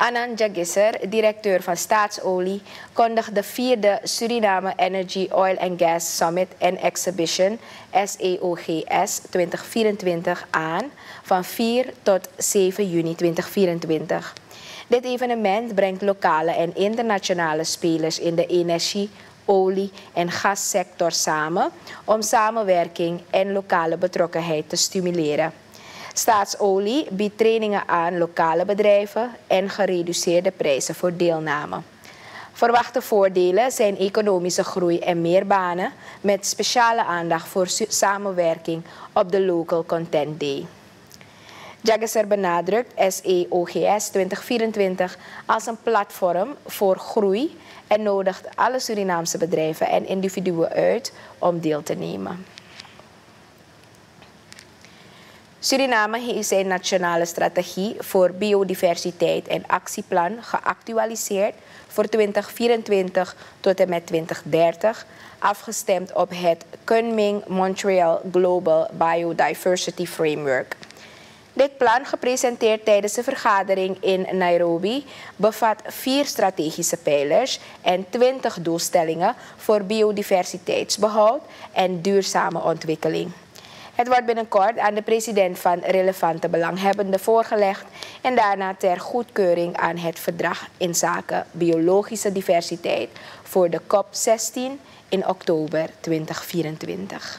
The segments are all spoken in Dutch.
Anand Jagisser, directeur van Staatsolie, kondigt de 4e Suriname Energy, Oil and Gas Summit and Exhibition SEOGS 2024 aan van 4 tot 7 juni 2024. Dit evenement brengt lokale en internationale spelers in de energie, olie- en gassector samen om samenwerking en lokale betrokkenheid te stimuleren. Staatsolie biedt trainingen aan lokale bedrijven en gereduceerde prijzen voor deelname. Verwachte voordelen zijn economische groei en meer banen met speciale aandacht voor samenwerking op de Local Content Day. Jagisser benadrukt SEOGS 2024 als een platform voor groei en nodigt alle Surinaamse bedrijven en individuen uit om deel te nemen. Suriname heeft zijn nationale strategie voor biodiversiteit en actieplan geactualiseerd voor 2024 tot en met 2030, afgestemd op het Kunming-Montreal Global Biodiversity Framework. Dit plan, gepresenteerd tijdens de vergadering in Nairobi, bevat 4 strategische pijlers en 20 doelstellingen voor biodiversiteitsbehoud en duurzame ontwikkeling. Het wordt binnenkort aan de president van relevante belanghebbenden voorgelegd en daarna ter goedkeuring aan het verdrag inzake biologische diversiteit voor de COP16 in oktober 2024.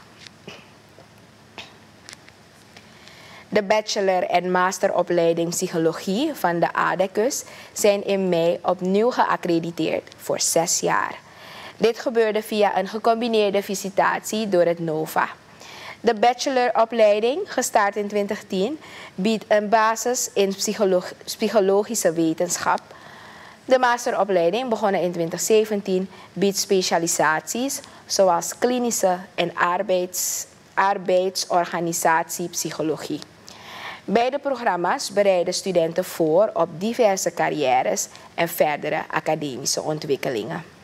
De bachelor- en masteropleiding psychologie van de ADECUS zijn in mei opnieuw geaccrediteerd voor 6 jaar. Dit gebeurde via een gecombineerde visitatie door het NOVA. De bacheloropleiding, gestart in 2010, biedt een basis in psychologische wetenschap. De masteropleiding, begonnen in 2017, biedt specialisaties zoals klinische en arbeidsorganisatiepsychologie. Beide programma's bereiden studenten voor op diverse carrières en verdere academische ontwikkelingen.